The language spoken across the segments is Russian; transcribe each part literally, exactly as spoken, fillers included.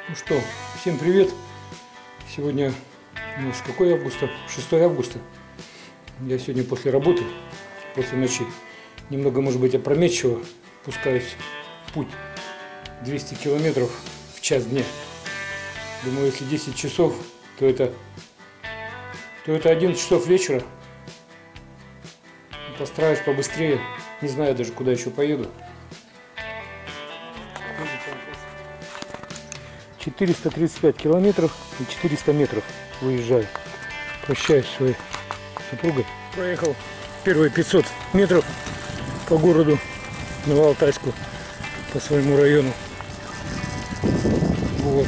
Ну что, всем привет! Сегодня у нас какое августа? шестое августа. Я сегодня после работы, после ночи, немного, может быть, опрометчиво пускаюсь в путь двести километров в час дня. Думаю, если десять часов, то это, то это одиннадцать часов вечера. Постараюсь побыстрее. Не знаю даже, куда еще поеду. четыреста тридцать пять километров и четыреста метров выезжаю. Прощаюсь с своей супругой. Проехал первые пятьсот метров по городу Новоалтайску, по своему району. Вот.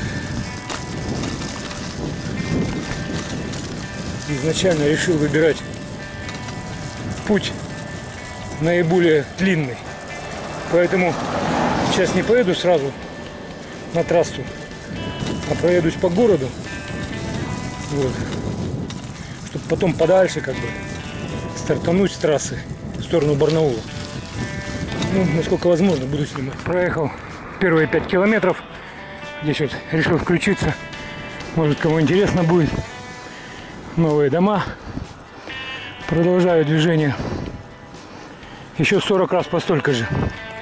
Изначально решил выбирать путь наиболее длинный. Поэтому сейчас не поеду сразу на трассу, а проедусь по городу, вот, чтобы потом подальше как бы стартануть с трассы в сторону Барнаула. Ну, насколько возможно, буду снимать. Проехал первые пять километров. Здесь вот решил включиться. Может, кому интересно будет. Новые дома. Продолжаю движение. Еще сорок раз по столько же.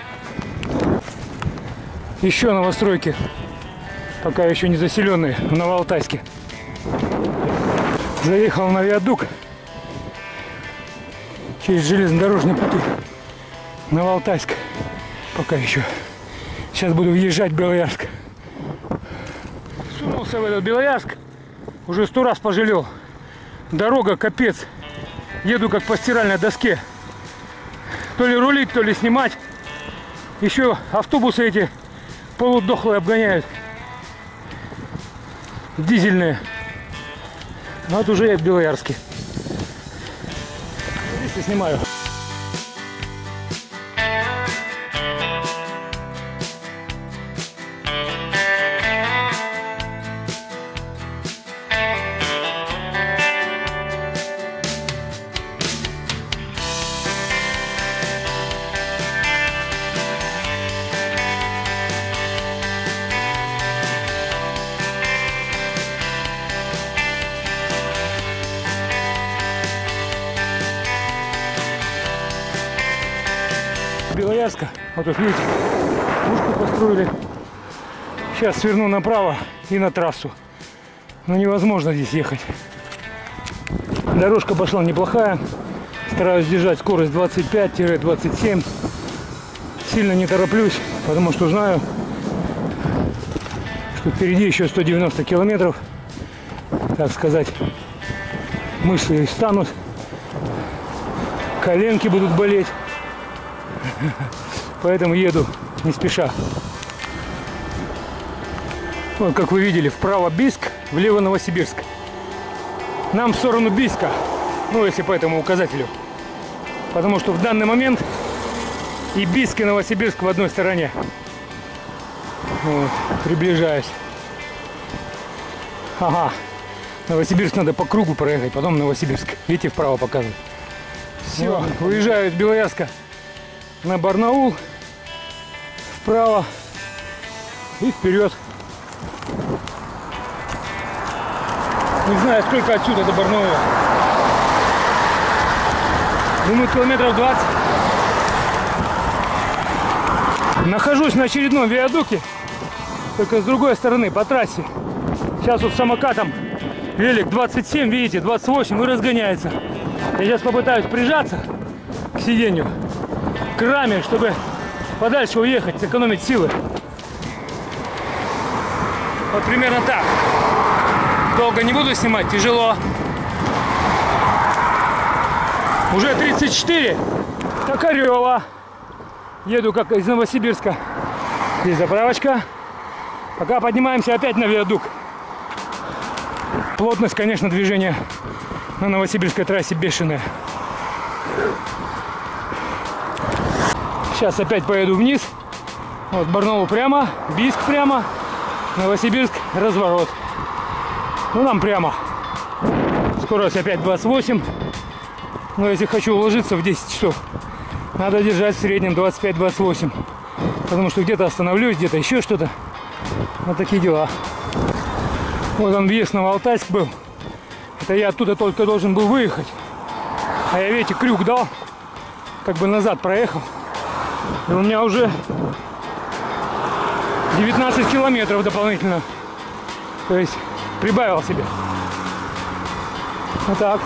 Еще новостройки. Пока еще не заселенные в Новоалтайске. Заехал на виадук через железнодорожные пути. Новоалтайск. Пока еще. Сейчас буду въезжать в Белоярск. Сунулся в этот Белоярск. Уже сто раз пожалел. Дорога капец. Еду как по стиральной доске. То ли рулить, то ли снимать. Еще автобусы эти полудохлые обгоняют. Дизельные. Вот уже я в Белоярске. Здесь я снимаю. Белоярска. Вот тут видите, пушку построили. Сейчас сверну направо и на трассу. Но невозможно здесь ехать. Дорожка пошла неплохая. Стараюсь держать скорость двадцать пять — двадцать семь. Сильно не тороплюсь, потому что знаю, что впереди еще сто девяносто километров. Так сказать, мышцы станут, коленки будут болеть. Поэтому еду не спеша. Вот, как вы видели, вправо Бийск, влево Новосибирск. Нам в сторону Бийска, ну если по этому указателю. Потому что в данный момент и Бийск, и Новосибирск в одной стороне. Вот, приближаюсь. Ага, Новосибирск надо по кругу проехать, потом Новосибирск. Видите, вправо показывает. Все, вот, выезжаю из Белоярска на Барнаул, вправо и вперед. Не знаю, сколько отсюда до Барнаула. Думаю, километров двадцать. Нахожусь на очередном виадуке, только с другой стороны, по трассе. Сейчас вот самокатом велик двадцать семь, видите, двадцать восемь и разгоняется. Я сейчас попытаюсь прижаться к сиденью, к раме, чтобы подальше уехать, сэкономить силы. Вот примерно так. Долго не буду снимать, тяжело. Уже тридцать четыре. Токарева. Еду как из Новосибирска. Здесь заправочка. Пока поднимаемся опять на виадук. Плотность, конечно, движения на Новосибирской трассе бешеная. Сейчас опять поеду вниз. Вот Барнаул прямо, Бийск прямо, Новосибирск разворот. Ну нам прямо. Скорость опять двадцать восемь. Но если хочу уложиться в десять часов, надо держать в среднем двадцать пять — двадцать восемь. Потому что где-то остановлюсь, где-то еще что-то. Вот такие дела. Вот он, въезд на Алтайск был. Это я оттуда только должен был выехать. А я, видите, крюк дал. Как бы назад проехал. И у меня уже девятнадцать километров дополнительно. То есть прибавил себе. Вот так.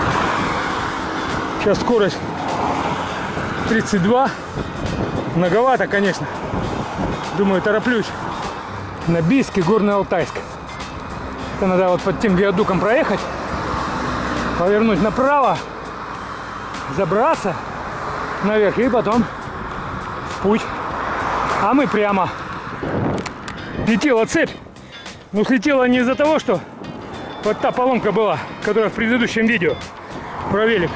Сейчас скорость тридцать два. Многовато, конечно. Думаю, тороплюсь. На Бийск и Горный Алтайск. Это надо вот под тем виадуком проехать. Повернуть направо. Забраться наверх и потом в путь. А мы прямо. Летела цепь. Но слетела не из-за того, что вот та поломка была, которая в предыдущем видео про велик.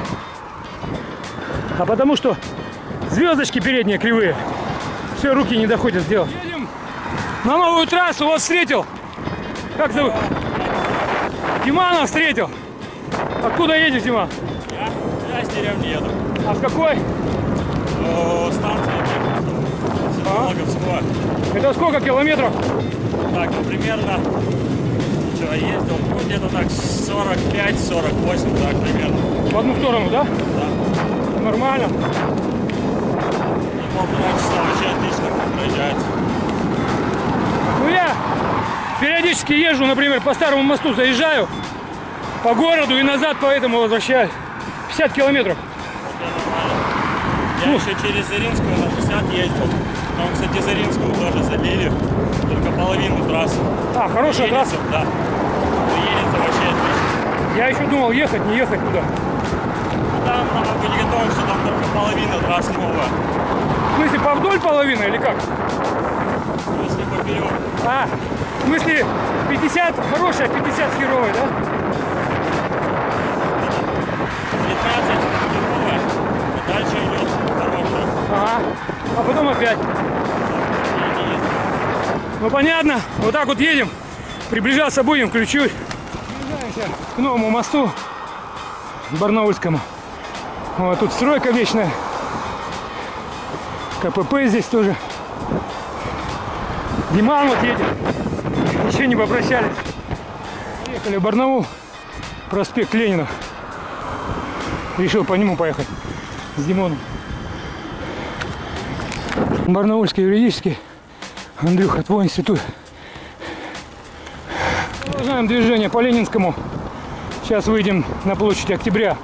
А потому что звездочки передние кривые. Все, руки не доходят сделать. Едем на новую трассу. Вот встретил. Как зовут? Димана встретил. Откуда едешь, Дима? Я, я с деревни еду. А с какой? О, станция Село-Логовского. Это сколько километров? Так, ну примерно. Вчера ездил, ну где-то так сорок пять сорок восемь, так примерно. В одну сторону, да? Да. Нормально. И полтора часа вообще отлично проезжается. Ну я периодически езжу, например, по Старому мосту заезжаю по городу и назад, поэтому возвращаюсь. пятьдесят километров. Я ну. еще через Заринскую на шестьдесят ездил. Там, кстати, Заринскую тоже забили. Только половину трассы. А, хорошая едется, трасса? Да. Едется вообще отлично. Я еще думал, ехать, не ехать туда. Ну, там надо быть готовым, что там только половина трассы новая. В смысле, по вдоль половина или как? В смысле, поперек. А, в смысле, пятьдесят хорошая, пятьдесят херовая, да? пятнадцать херовая, и дальше идет хорошая. Ага, а потом опять. Ну понятно, вот так вот едем, приближаться будем, включусь. Приближаемся к новому мосту, Барнаульскому. Вот тут стройка вечная. КПП здесь тоже. Диман вот едет. Еще не попрощались. Приехали в Барнаул, проспект Ленина. Решил по нему поехать с Димоном. Барнаульский юридический. Андрюха, твой институт. Продолжаем движение по Ленинскому. Сейчас выйдем на площадь Октября.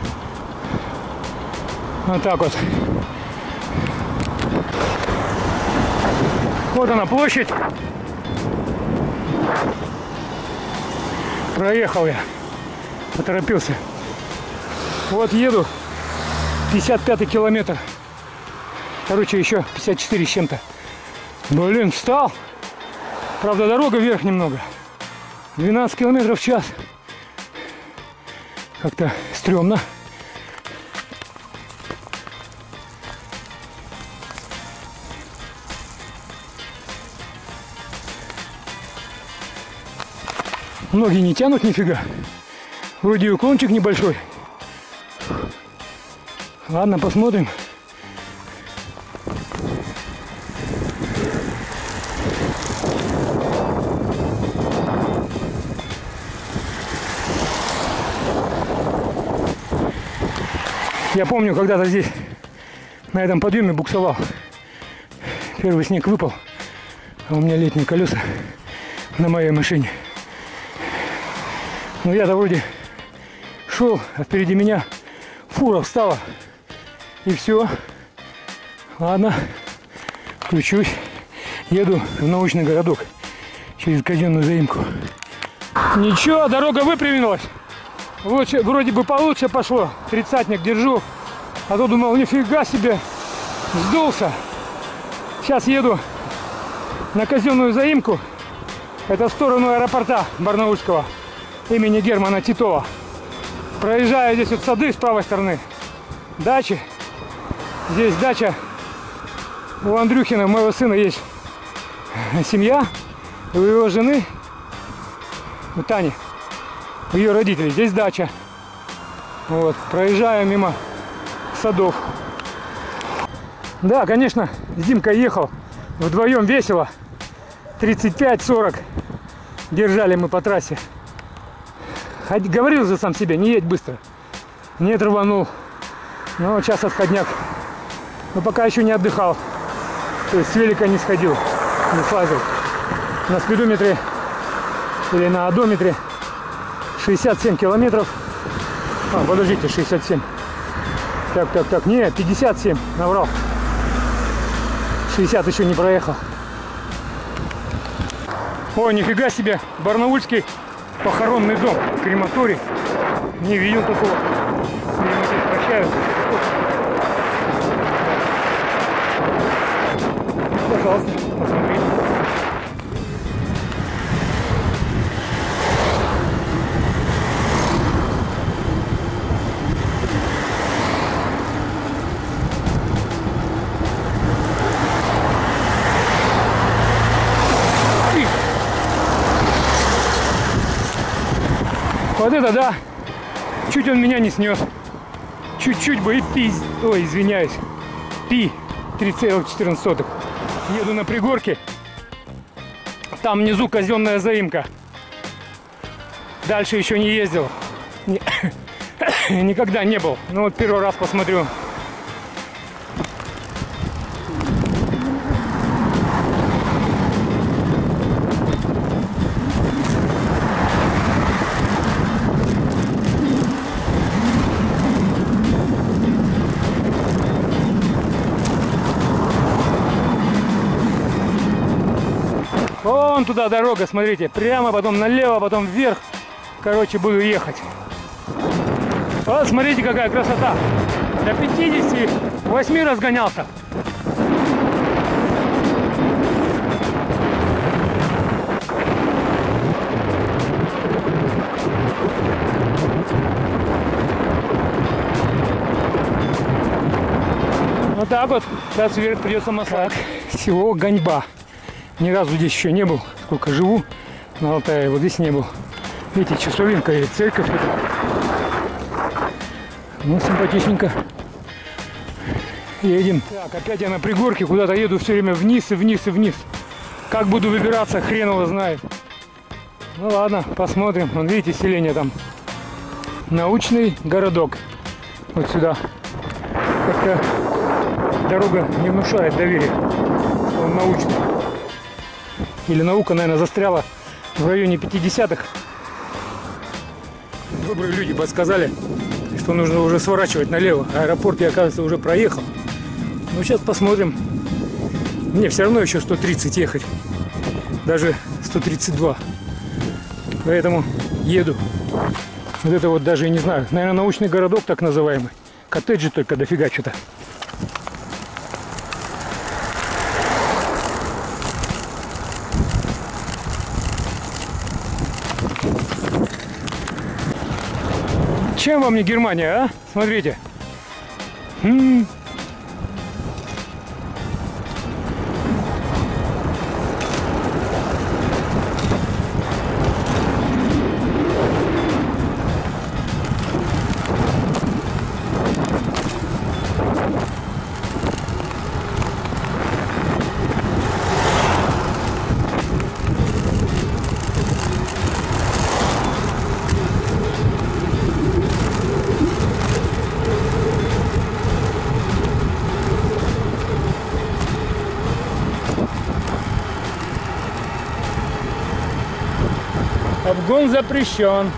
Вот так вот. Вот она площадь. Проехал я. Поторопился. Вот еду. пятьдесят пятый километр. Короче, еще пятьдесят четыре с чем-то. Блин, встал. Правда, дорога вверх немного. двенадцать километров в час. Как-то стрёмно. Ноги не тянут нифига. Вроде уклончик небольшой. Ладно, посмотрим. Я помню, когда-то здесь на этом подъеме буксовал. Первый снег выпал, а у меня летние колеса на моей машине. Но я-то вроде шел, а впереди меня фура встала. И все. Ладно, включусь. Еду в научный городок через казенную заимку. Ничего, дорога выпрямилась. Лучше, вроде бы получше пошло. Тридцатник держу. А то думал, нифига себе, сдулся. Сейчас еду на казенную заимку. Это в сторону аэропорта Барнаульского имени Германа Титова. Проезжаю здесь вот сады с правой стороны. Дачи. Здесь дача у Андрюхина, моего сына, есть семья. У его жены, у Тани, у ее родителей. Здесь дача. Вот, проезжаю мимо садов. Да, конечно, с Димкой ехал. Вдвоем весело. тридцать пять сорок держали мы по трассе. Говорил же сам себе, не едь быстро. Нет, рванул. Но сейчас отходняк. Но пока еще не отдыхал. То есть с велика не сходил, не слазил. На спидометре или на одометре шестьдесят семь километров. А, подождите, шестьдесят семь. Так, так, так, не, пятьдесят семь, наврал. шестьдесят еще не проехал. О, нифига себе, барнаульский похоронный дом, крематорий. Не видел такого. Мимо здесь прощаются. Пожалуйста, посмотри. Вот это да! Чуть он меня не снес. Чуть-чуть бы и пи... Ой, извиняюсь. Пи три целых четырнадцать сотых. Еду на пригорке. Там внизу казенная заимка. Дальше еще не ездил. Ни... Никогда не был. Ну вот первый раз посмотрю. Вон туда дорога, смотрите, прямо, потом налево, потом вверх. Короче, буду ехать. Вот, смотрите, какая красота. До пятидесяти восьми разгонялся. Вот так вот. Сейчас вверх придется массаж. Всего гоньба. Ни разу здесь еще не был. Сколько живу на Алтае, вот здесь не был. Видите, часовенка и церковь. Ну, симпатичненько. Едем. Так, опять я на пригорке, куда-то еду все время вниз и вниз и вниз. Как буду выбираться, хрен его знает. Ну ладно, посмотрим. Вон, видите, селение там. Научный городок. Вот сюда. Как-то дорога не внушает доверия. Он научный. Или наука, наверное, застряла в районе пятидесятых. Добрые люди подсказали, что нужно уже сворачивать налево. Аэропорт я, оказывается, уже проехал. Ну, сейчас посмотрим. Мне все равно еще сто тридцать ехать. Даже сто тридцать два. Поэтому еду. Вот это вот даже, не знаю, наверное, научный городок так называемый. Коттеджи только дофига что-то. Чем вам не Германия, а? Смотрите. М-м. Обгон запрещен.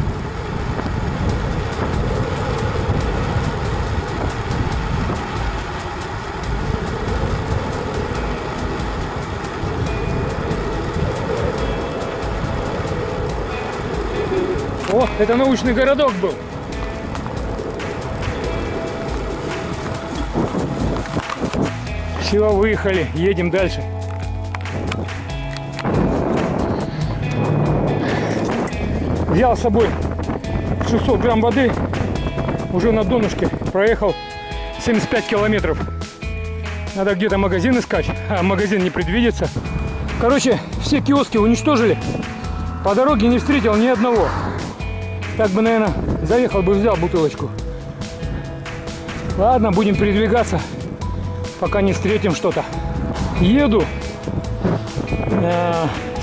О, это научный городок был. Все, выехали, едем дальше. Взял с собой шестьсот грамм воды, уже на донышке проехал семьдесят пять километров. Надо где-то магазин искать, а магазин не предвидится. Короче, все киоски уничтожили, по дороге не встретил ни одного. Так бы, наверное, заехал бы, взял бутылочку. Ладно, будем передвигаться, пока не встретим что-то. Еду.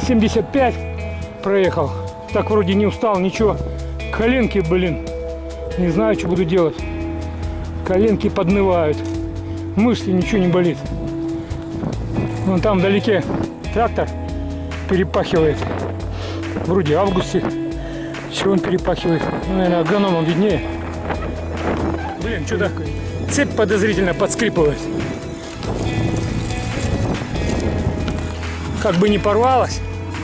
семьдесят пять проехал. Так вроде не устал, ничего. Коленки, блин, не знаю, что буду делать. Коленки поднывают. Мышцы, ничего не болит. Вон там вдалеке трактор перепахивает. Вроде в августе. Чего он перепахивает? Ну, наверное, агрономам виднее. Блин, что-то цепь подозрительно подскрипывает. Как бы не порвалась.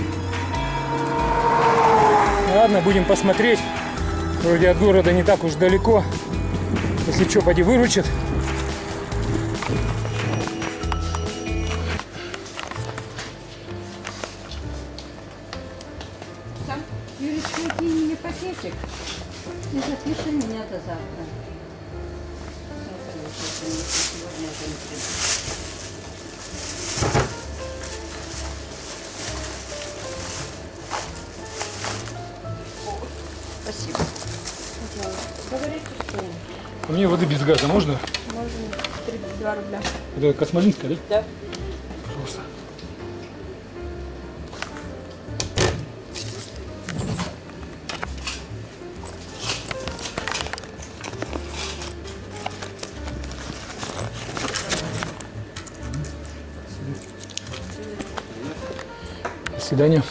Ладно, будем посмотреть. Вроде от города не так уж далеко. Если что, поди выручит. Юрочка, кинь мне пакетик и запиши меня до завтра. Сегодня это не приду. Спасибо. Говорите, что? А мне воды без газа можно? Можно. тридцать два рубля. Это Космолинская, да? Да. Пожалуйста. До свидания.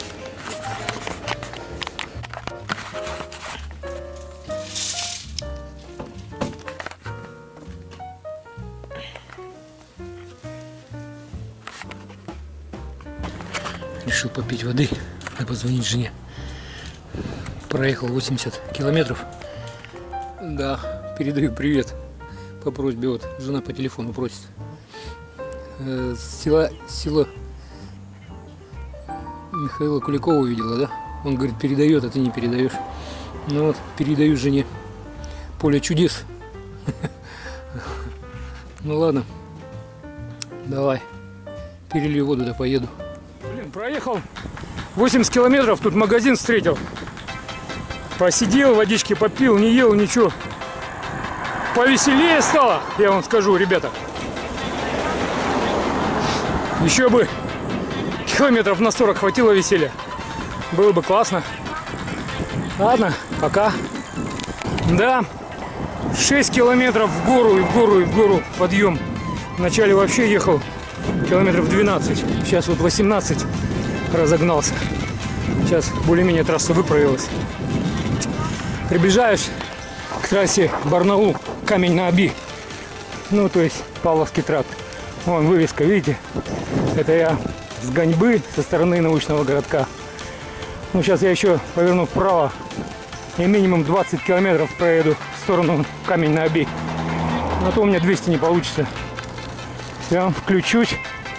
Решил попить воды и позвонить жене. Проехал восемьдесят километров. Да, передаю привет по просьбе. Вот жена по телефону просит. Э, села, село Михаила Куликова увидела, да? Он говорит, передает, а ты не передаешь. Ну вот, передаю жене. Поле чудес. Ну ладно. Давай. Перелью воду, да поеду. Блин, проехал восемьдесят километров, тут магазин встретил. Посидел, водички попил, не ел, ничего. Повеселее стало, я вам скажу, ребята. Еще бы километров на сорок хватило веселья. Было бы классно. Ладно, пока. Да, шесть километров в гору и в гору и в гору подъем. Вначале вообще ехал километров двенадцать. Сейчас вот восемнадцать разогнался. Сейчас более-менее трасса выправилась. Приближаюсь к трассе Барнаул, Камень на Оби. Ну, то есть Павловский тракт. Вон вывеска, видите? Это я с Ганьбы, со стороны научного городка. Ну, сейчас я еще поверну вправо и минимум двадцать километров проеду в сторону Камень на Оби. А то у меня двести не получится. Все, включусь.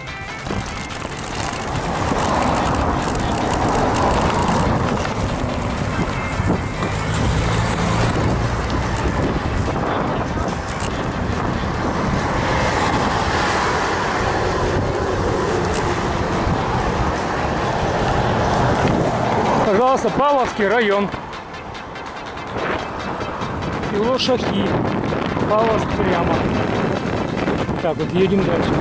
Пожалуйста, Павловский район. Село Шахи. Павловск прямо. Так, вот едем дальше.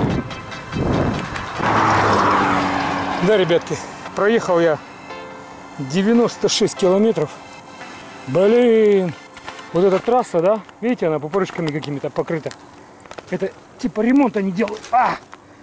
Да, ребятки, проехал я девяносто шесть километров. Блин, вот эта трасса, да? Видите, она пупырышками какими-то покрыта. Это типа ремонт они делают. А!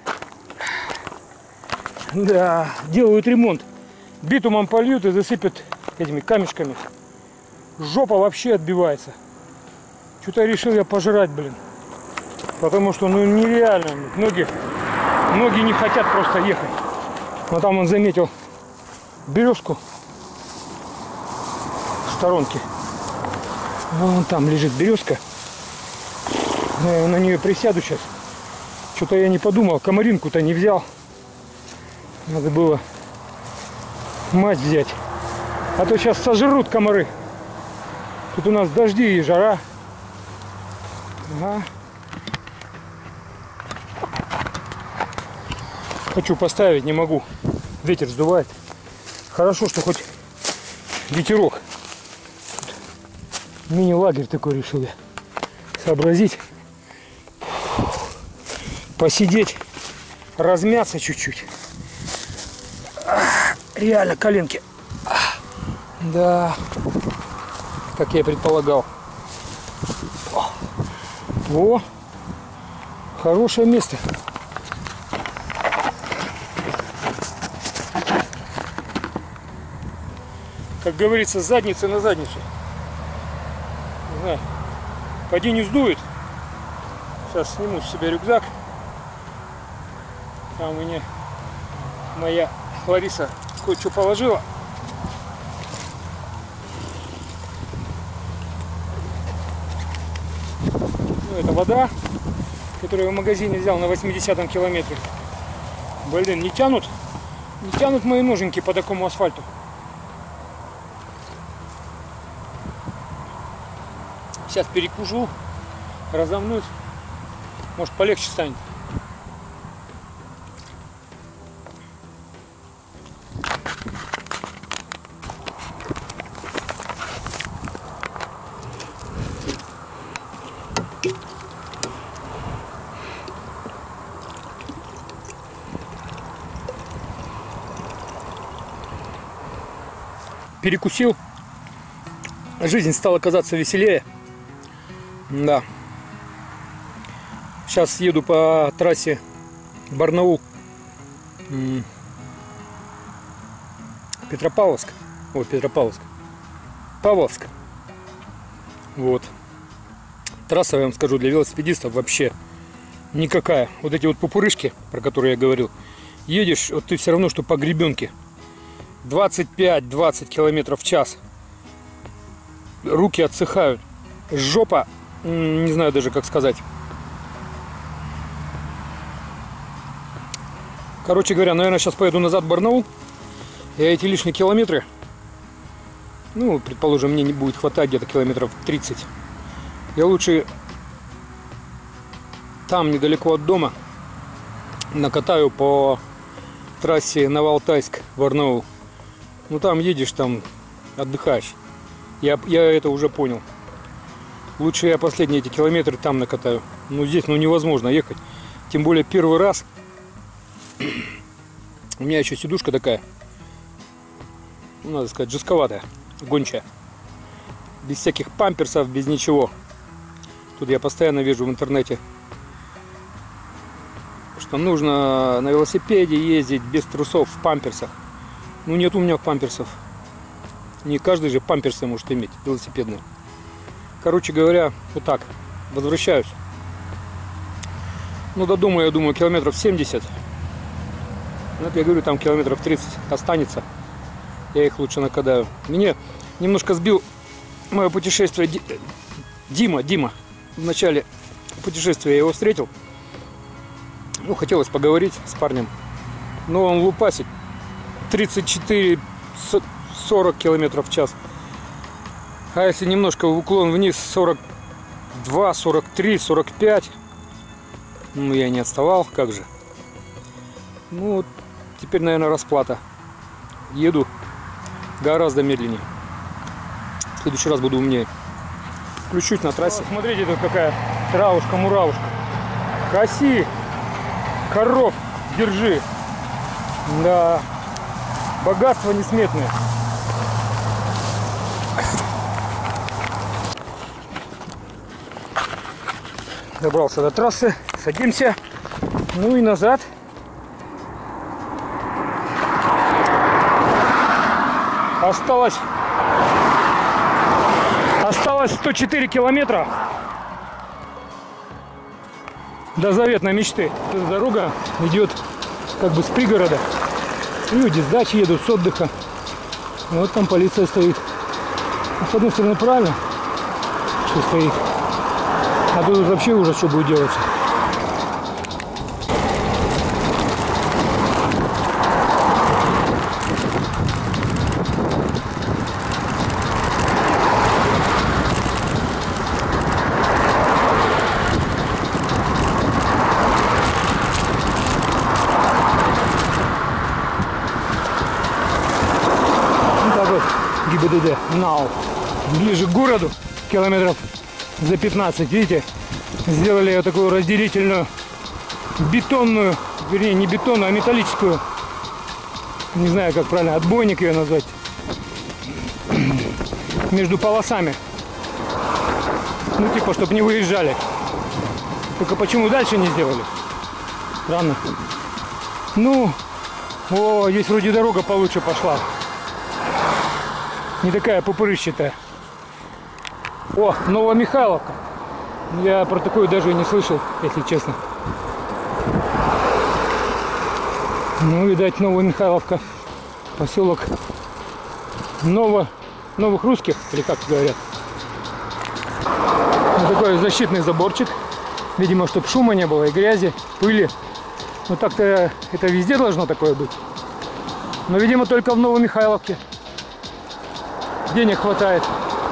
Да, делают ремонт. Битумом польют и засыпят этими камешками. Жопа вообще отбивается. Что-то решил я пожрать, блин. Потому что, ну, нереально. Ноги, ноги не хотят просто ехать. Но там он заметил березку в сторонке. Вон там лежит березка. Я на нее присяду сейчас. Что-то я не подумал. Комаринку-то не взял. Надо было мать взять. А то сейчас сожрут комары. Тут у нас дожди и жара. Ага. Хочу поставить, не могу. Ветер сдувает. Хорошо, что хоть ветерок. Мини-лагерь такой решил я сообразить. Посидеть, размяться чуть-чуть. реально коленки. Да, как я и предполагал. О, хорошее место. Как говорится, задница на задницу. Не знаю, поди не сдует. Сейчас сниму с себя рюкзак. Там мне моя Лариса кое-что положила. Ну, это вода, которую я в магазине взял на восьмидесятом километре. Блин, не тянут, не тянут мои ноженьки по такому асфальту. Сейчас перекушу, разомнусь, может полегче станет. Перекусил, жизнь стала казаться веселее. Да. Сейчас еду по трассе Барнаул, Петропавловск. Ой, Петропавловск. Павловск. Вот. Трасса, я вам скажу, для велосипедистов вообще никакая. Вот эти вот пупырышки, про которые я говорил, едешь, вот ты все равно, что по гребенке. двадцать пять — двадцать километров в час. Руки отсыхают. Жопа, не знаю даже как сказать. Короче говоря, наверное, сейчас поеду назад в Барнаул. И эти лишние километры, ну, предположим, мне не будет хватать где-то километров тридцать. Я лучше там, недалеко от дома, накатаю по трассе Новоалтайск-Барнаул. Ну, там едешь, там отдыхаешь. Я, я это уже понял. Лучше я последние эти километры там накатаю. Ну, здесь, ну, невозможно ехать. Тем более первый раз. У меня еще сидушка такая, ну, надо сказать, жестковатая, гончая. Без всяких памперсов, без ничего. Тут я постоянно вижу в интернете, что нужно на велосипеде ездить без трусов в памперсах. Ну, нет у меня памперсов. Не каждый же памперсы может иметь велосипедные. Короче говоря, вот так. Возвращаюсь. Ну, до дома, я думаю, километров семьдесят. Вот я говорю, там километров тридцать останется. Я их лучше накатаю. Меня немножко сбил мое путешествие Дима. Дима. В начале путешествия я его встретил. Ну, хотелось поговорить с парнем. Но он лупасит. тридцать четыре — сорок километров в час. А если немножко в уклон вниз, сорок два — сорок три — сорок пять. Ну, я не отставал, как же. Ну, вот теперь, наверное, расплата. Еду гораздо медленнее. В следующий раз буду умнее. Включусь на трассе. О, смотрите, тут какая травушка-муравушка. Коси, коров, держи. Да, богатство несметное. Добрался до трассы, садимся, ну и назад. Осталось, осталось сто четыре километра до заветной мечты. Эта дорога идет как бы с пригорода. Люди с дачи едут, с отдыха. Вот там полиция стоит. С одной стороны, правильно, что стоит. А тут вообще ужас, что будет делаться. Вот так вот ГИБДД Нау. Ближе к городу, километров за пятнадцать, видите, сделали вот такую разделительную бетонную, вернее не бетонную, а металлическую не знаю, как правильно, отбойник ее назвать, между полосами. Ну, типа, чтобы не выезжали. Только почему дальше не сделали? Странно. Ну, о, здесь вроде дорога получше пошла. Не такая пупырыщатая. О, Новомихайловка. Я про такое даже и не слышал, если честно. Ну, видать, Новомихайловка. Поселок Ново... Новых Русских, или как говорят. Вот такой защитный заборчик. Видимо, чтобы шума не было и грязи, пыли. Ну так-то это везде должно такое быть. Но, видимо, только в Новомихайловке. Денег хватает.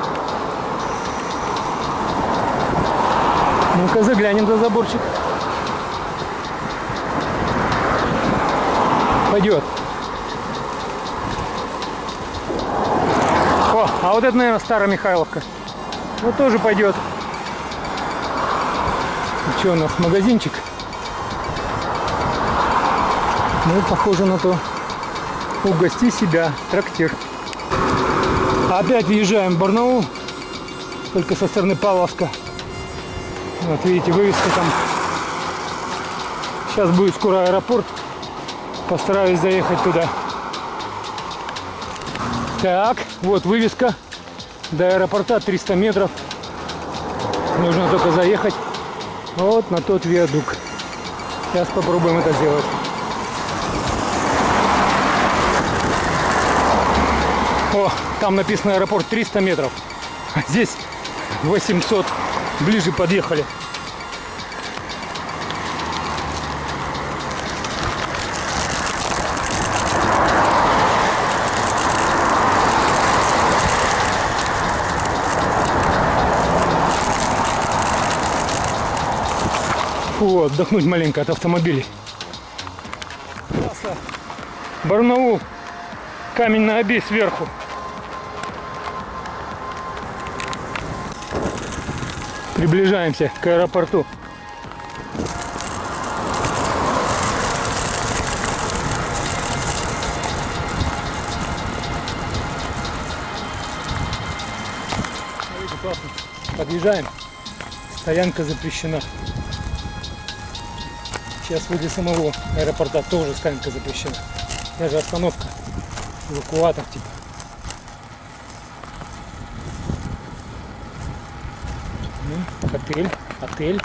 Ну-ка заглянем за заборчик. Пойдет. О, а вот это, наверное, старая Михайловка. Вот тоже пойдет. И что у нас, магазинчик? Ну, похоже на то. Угости себя, трактир. Опять въезжаем в Барнаул. Только со стороны Павловска. Вот видите, вывеска там. Сейчас будет скоро аэропорт. Постараюсь заехать туда. Так, вот вывеска. До аэропорта триста метров. Нужно только заехать вот на тот виадук. Сейчас попробуем это сделать. О, там написано аэропорт триста метров. А здесь восемьсот. Ближе подъехали. Фу, отдохнуть маленько от автомобилей. Барнаул. Камень на оби сверху. Приближаемся к аэропорту. Смотрите, классно. Подъезжаем. Стоянка запрещена. Сейчас возле самого аэропорта тоже стоянка запрещена. Даже остановка. Эвакуатор типа. Отель, отель.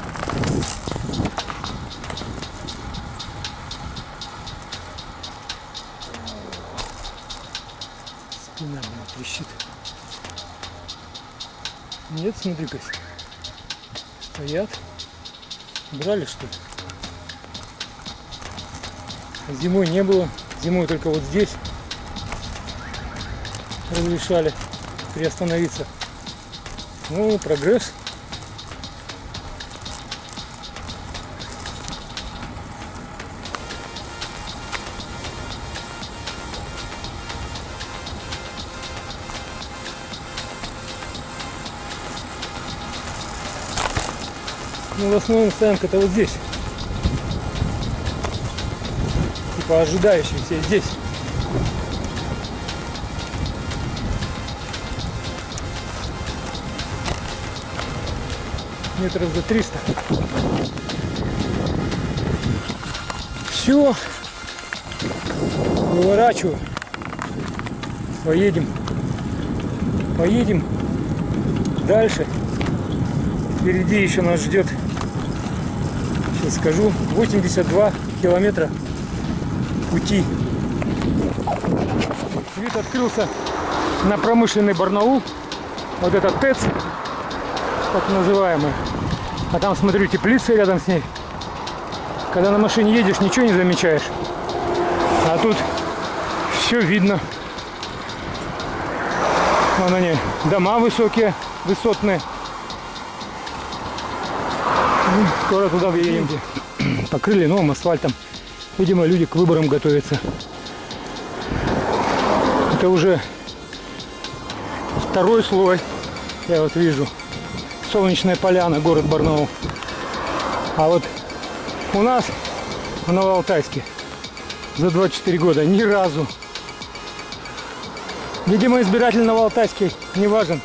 Спина меня трещит. Нет, смотри-ка. Стоят. Брали что ли? Зимой не было. Зимой только вот здесь разрешали приостановиться. Ну, прогресс. Ну, в основном стоянка-то вот здесь. Типа ожидающие все здесь. Метров за триста. Все. Выворачиваю. Поедем. Поедем дальше. Впереди еще нас ждет, сейчас скажу, восемьдесят два километра пути. Вид открылся на промышленный Барнаул. Вот этот ТЭЦ, так называемый. А там, смотрю, теплица рядом с ней. Когда на машине едешь, ничего не замечаешь. А тут все видно. Вон они, дома высокие, высотные. Ну, скоро туда въедем. Покрыли новым асфальтом. Видимо, люди к выборам готовятся. Это уже второй слой. Я вот вижу. Солнечная поляна, город Барнаул. А вот у нас в Новоалтайске за двадцать четыре года. Ни разу. Видимо, избиратель Новоалтайский не важен.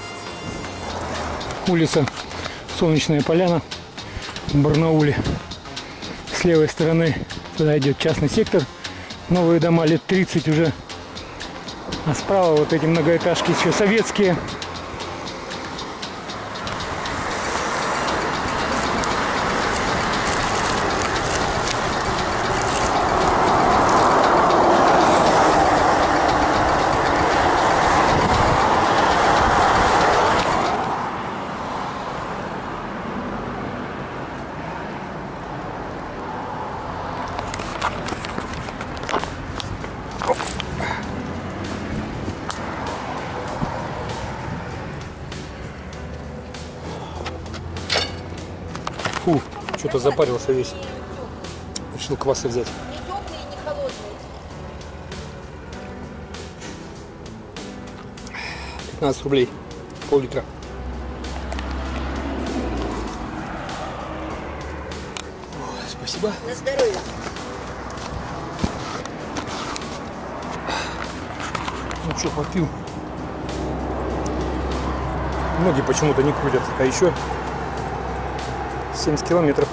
Улица Солнечная Поляна в Барнауле. С левой стороны туда идет частный сектор. Новые дома лет тридцать уже. А справа вот эти многоэтажки еще советские. Фу, что-то запарился весь. Решил квасы взять. Не теплые, не холодные. пятнадцать рублей. Пол-литра. Спасибо. На здоровье. Ну что, попил. Ноги почему-то не крутят. А еще семьдесят километров.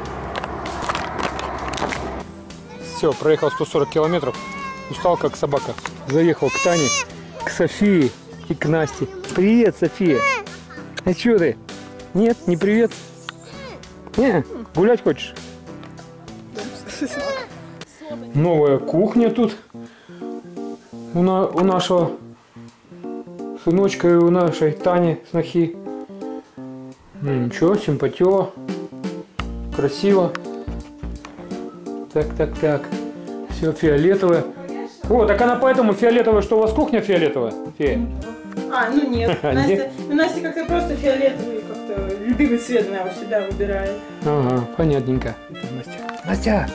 Все, проехал сто сорок километров. Устал как собака. Заехал к Тане, к Софии и к Насте. Привет, София. А что ты? Нет, не привет? Не, гулять хочешь? Новая кухня тут. У, на, у нашего сыночка и у нашей Тани снохи. Ничего, симпатио. Красиво. Так, так, так. Все фиолетовое. О, так она поэтому фиолетовая, что у вас кухня фиолетовая? Фея. А, ну нет. Нет? Настя, ну, Настя как-то просто фиолетовый, как-то любимый цвет она его всегда выбирает. Ага, понятненько. Настя. Настя!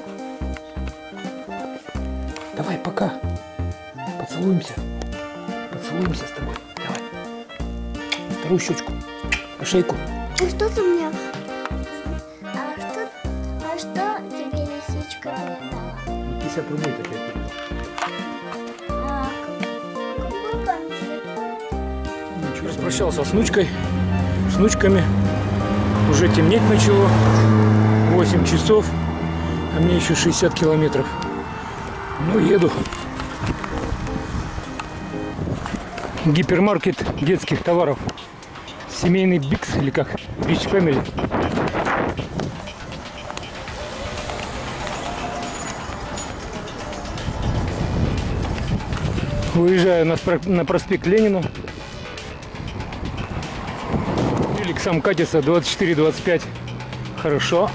Давай, пока. Поцелуемся. Поцелуемся с тобой. Давай. Вторую щечку. По шейку. А что ты мне? А что, а что тебе лисичка дала? пятьдесят рублей так я передал. А, какой конфет? Распрощался с внучкой. С внучками. Уже темнеть начало. восемь часов. А мне еще шестьдесят километров. Ну, еду. Гипермаркет детских товаров. Семейный Бикс или как? Бич Фэмили. Выезжаю на, на проспект Ленина. Велик сам катится двадцать четыре двадцать пять. Хорошо.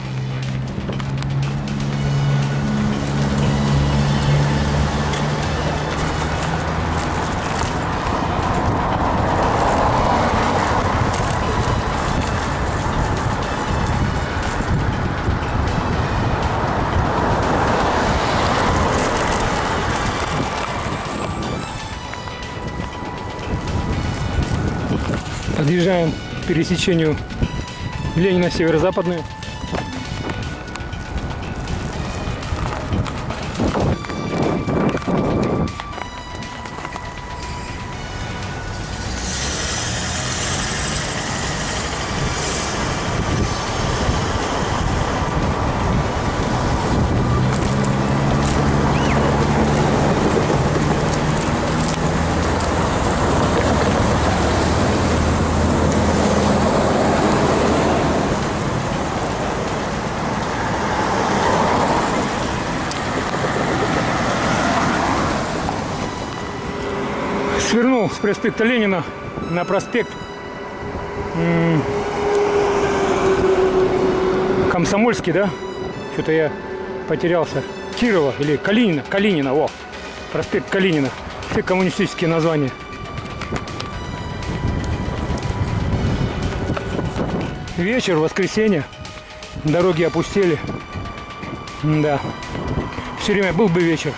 Подъезжаем к пересечению Ленина северо-западную. Свернул с проспекта Ленина на проспект Комсомольский, да? Что-то я потерялся. Кирова или Калинина. Калинина, о! Проспект Калинина. Все коммунистические названия. Вечер, воскресенье. Дороги опустели. Да. Все время был бы вечер.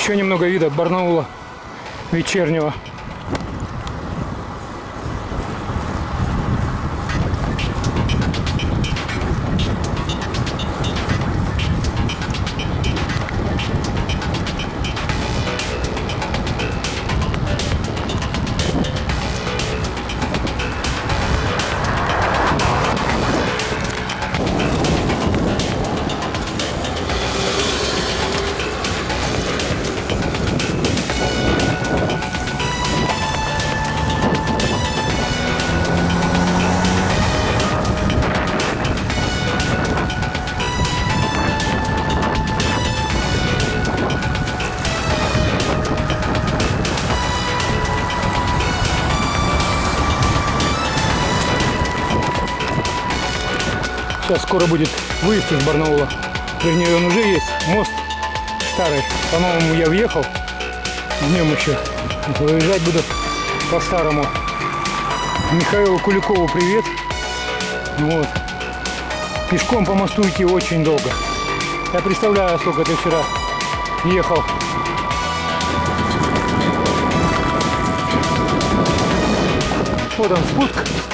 Еще немного вида Барнаула вечернего. Сейчас скоро будет выезд из Барнаула. Вернее, он уже есть. Мост старый. По-новому я въехал. Днем еще. Выезжать буду по-старому. Михаилу Куликову привет. Вот. Пешком по мосту идти очень долго. Я представляю, сколько ты вчера ехал. Вот он, спуск.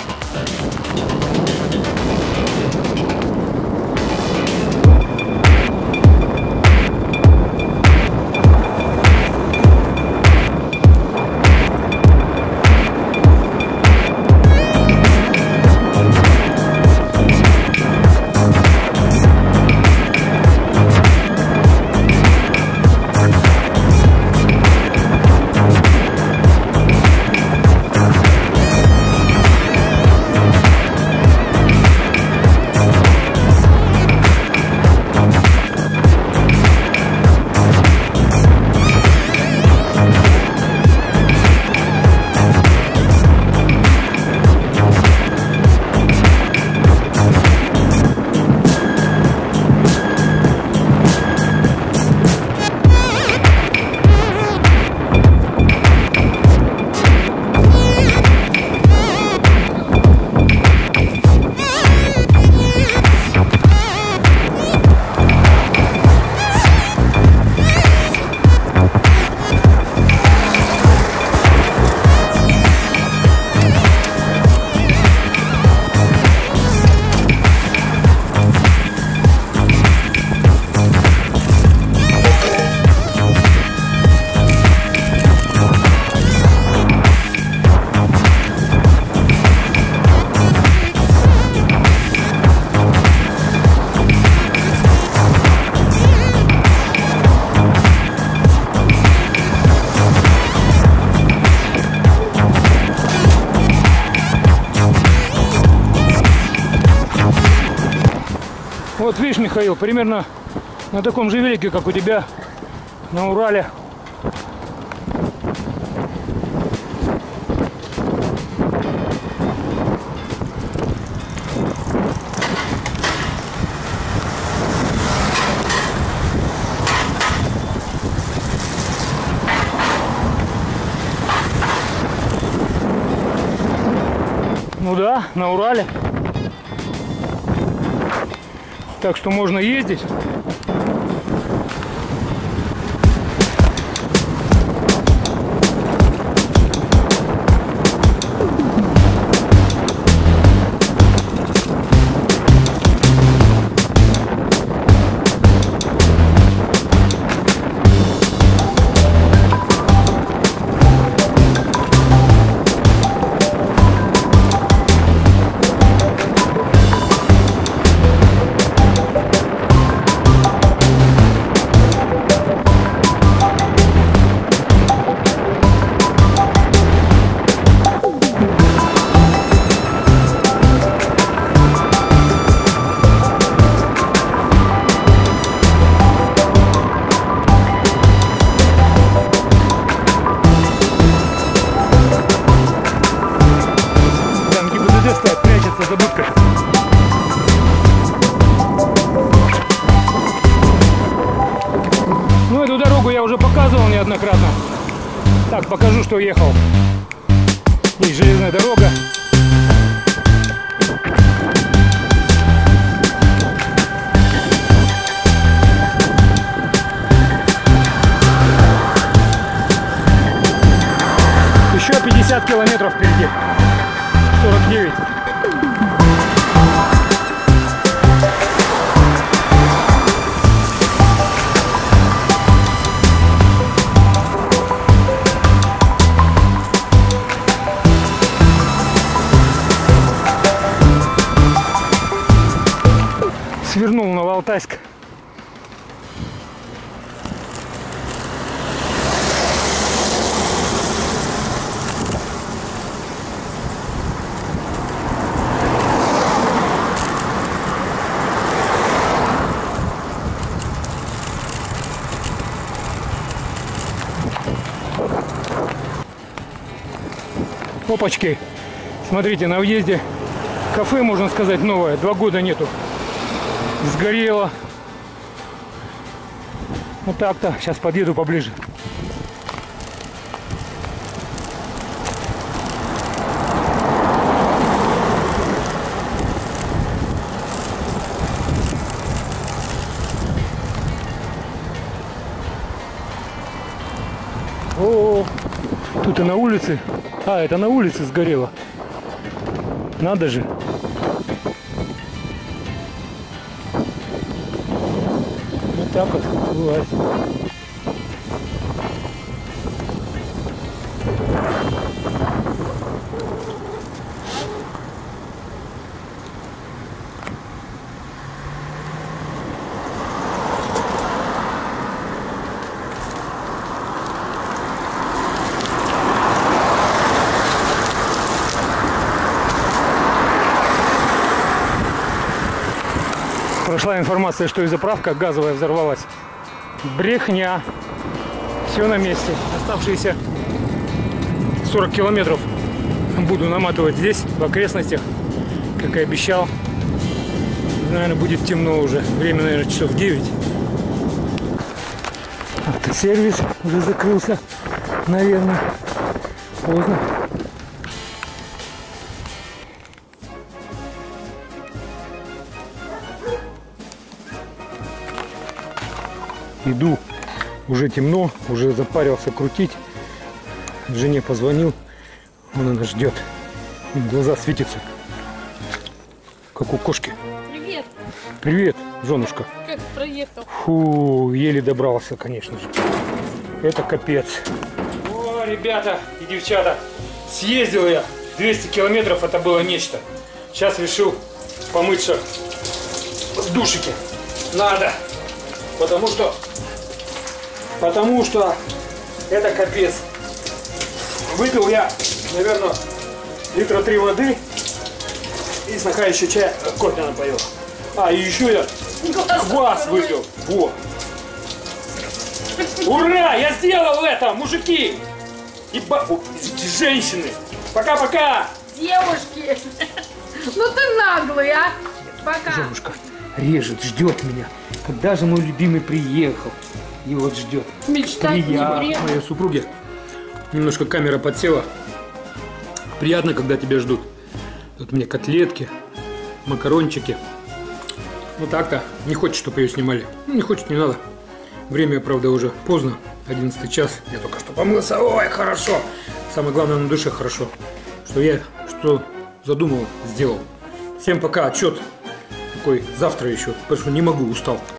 Вот видишь, Михаил, примерно на таком же велике, как у тебя на Урале. Ну да, на Урале. Так что можно ездить. Забудка. Ну, эту дорогу я уже показывал неоднократно. Так, покажу, что ехал. Есть железная дорога. Еще пятьдесят километров впереди. сорок девять. Свернул на Новоалтайск. Опачки. Смотрите, на въезде кафе, можно сказать, новое. Два года нету. Сгорело. Вот так-то. Сейчас подъеду поближе. О, тут и на улице. А, это на улице сгорело. Надо же. Вот так вот бывает. Прошла информация, что и заправка газовая взорвалась. Брехня. Все на месте. Оставшиеся сорок километров буду наматывать здесь, в окрестностях, как и обещал. Наверное, будет темно уже. Время, наверное, часов девять. Автосервис уже закрылся. Наверное. Поздно. Иду, уже темно, уже запарился крутить. Жене позвонил, он она ждет. Глаза светятся, как у кошки. Привет. Привет, женушка. Как проехал? Фу, еле добрался, конечно же. Это капец. О, ребята и девчата, съездил я двести километров, это было нечто. Сейчас решил помыться в душике. Надо. Потому что, потому что это капец. Выпил я, наверное, литра три воды и снаха еще чай, кофе напоил. А, и еще я квас выпил. Во. Ура! Я сделал это, мужики! И ба... женщины! Пока-пока! Девушки! Ну ты наглый, а! Пока! Женушка режет, ждет меня. Когда же мой любимый приехал? И вот ждет. Мечтать не Приятно вредно. моей супруге. Немножко камера подсела. Приятно, когда тебя ждут. Тут мне котлетки, макарончики. Ну так-то. Не хочет, чтобы ее снимали. Ну, не хочет, не надо. Время, правда, уже поздно. одиннадцатый час. Я только что помылся. Ой, хорошо. Самое главное, на душе хорошо. Что я, что задумал, сделал. Всем пока. Отчет такой завтра еще. Потому что не могу, устал.